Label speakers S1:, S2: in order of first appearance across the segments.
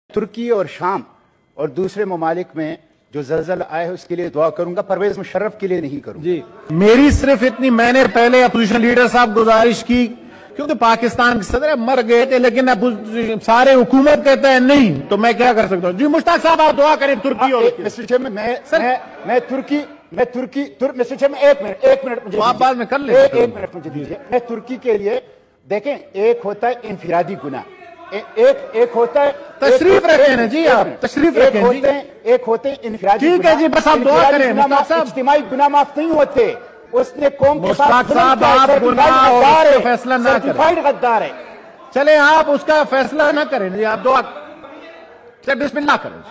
S1: ترکی اور شام اور دوسرے ممالک میں جو زلزلہ آئے ہے اس کے لیے دعا کروں گا، پرویز مشرف کے لیے نہیں کروں گا۔
S2: جی میری صرف اتنی، میں نے پہلے اپوزیشن لیڈر صاحب گزارش کی، کیونکہ پاکستان کے صدر مر گئے تھے لیکن اب سارے حکومت کہتا ہے نہیں، تو میں کیا کر سکتا ہوں؟ جی مشتاق صاحب آپ دعا کریں ترکی اور
S1: مسٹر چیئرمین مسٹر چیئرمین ایک منٹ مجھے
S2: آپ بعد میں کر لیں،
S1: ایک منٹ مجھے دیجیے۔ میں ترکی کے لیے دیکھیں، ایک ہوتا ہے انفرادی گناہ، ایک ہوتا ہے
S2: تشریف رکھیں نا جی، آپ تشریف رکھیں جی،
S1: ایک ہوتے ہیں انفرادی
S2: ٹھیک ہے جی، بس آپ دعا کریں مشتاق صاحب۔
S1: اجتماعی گناہ معاف نہیں ہوتے، اس نے قوم کے ساتھ
S2: مشتاق صاحب آپ گناہ اور اس کا فیصلہ نہ کریں،
S1: غدار ہے۔
S2: چلیں آپ اس کا فیصلہ نہ کریں جی، آپ دعا بسم اللہ کریں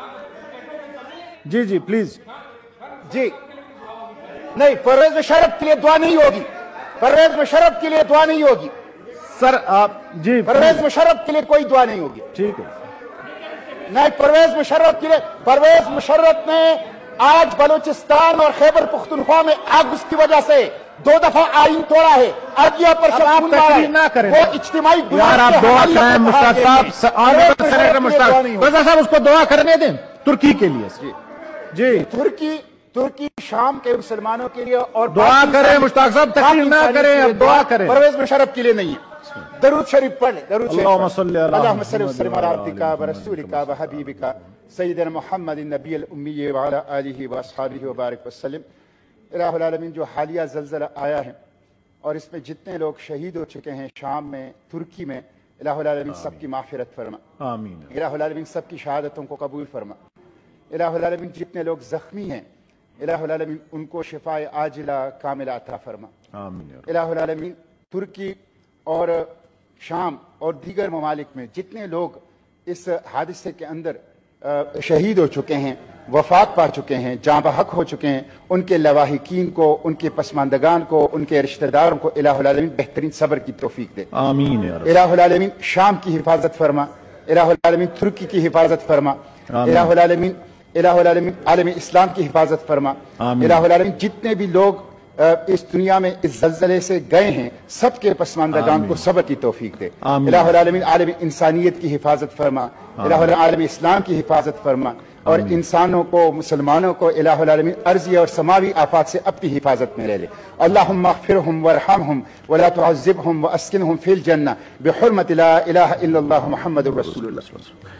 S2: جی جی پلیز
S1: جی۔ نہیں، پرویز مشرف کے لیے دعا نہیں ہوگی، پرویز مشرف کے لیے دعا نہیں ہوگی
S2: سر، آپ جی
S1: پرویز مشرف کے لیے کوئی دعا نہیں ہوگی۔
S2: ٹھیک ہے،
S1: نہیں، پرویز مشرف کے لیے، پرویز مشرف نے آج بلوچستان اور خیبر پختونخوا میں آگ اس کی وجہ سے 2 دفعہ آئین توڑا ہے، ارگیا پر
S2: آپ تقریر نہ کریں،
S1: وہ اجتماعی
S2: یار آپ دعا کریں مشتاق صاحب، آنریبل سینیٹر مشتاق رضا صاحب، اس کو دعا کرنے دیں ترکی کے لیے جی۔
S1: ترکی شام کے مسلمانوں کے لیے اور
S2: دعا کریں مشتاق صاحب، تقریر نہ کریں، اب دعا کریں،
S1: پرویز مشرف کے لیے نہیں ہے۔ درود شریف پڑھ لیں، درود شریف۔
S2: اللہم صلی علی
S1: اللہم صلی وسلم علی عبدک و رسولک و حبیبک سیدنا محمد النبی الامی وعلی آلہ و اصحابہ وبارک وسلم۔ الہ العالمین، جو حالیہ زلزلہ آیا ہے اور اس میں جتنے لوگ شہید ہو چکے ہیں شام میں، ترکی میں، الہ العالمین سب کی مغفرت فرما،
S2: آمین،
S1: الہ العالمین سب کی شہادتوں کو قبول فرما، الہ العالمین جتنے لوگ زخمی ہیں الہ العالمین ان کو شفاء عاجلہ کاملہ عطا فرما،
S2: آمین،
S1: الہ العالمین ترکی اور شام اور دیگر ممالک میں جتنے لوگ اس حادثے کے اندر شہید ہو چکے ہیں، وفات پا چکے ہیں، جاں بحق ہو چکے ہیں، ان کے لواحقین کو، ان کے پسماندگان کو، ان کے رشتہ داروں کو الہ العالمین بہترین صبر کی توفیق دے،
S2: آمین یا رب،
S1: الہ العالمین شام کی حفاظت فرما، الہ العالمین ترکی کی حفاظت فرما، الہ العالمین عالم اسلام کی حفاظت فرما، الہ العالمین جتنے بھی لوگ اس دنیا میں اس زلزلے سے گئے ہیں سب کے پسماندگان کو صبر کی توفیق دے، الہ العالمین عالم انسانیت کی حفاظت فرما، الہ العالمین عالم اسلام کی حفاظت فرما، اور انسانوں کو، مسلمانوں کو الہ العالمین ارضی اور سماوی آفات سے اپنی حفاظت میں لے لے۔ اللہم اغفرہم وارحمہم ولا تعذبہم واسکنہم فی الجنہ بحرمت لا الہ الا اللہ محمد رسول اللہ۔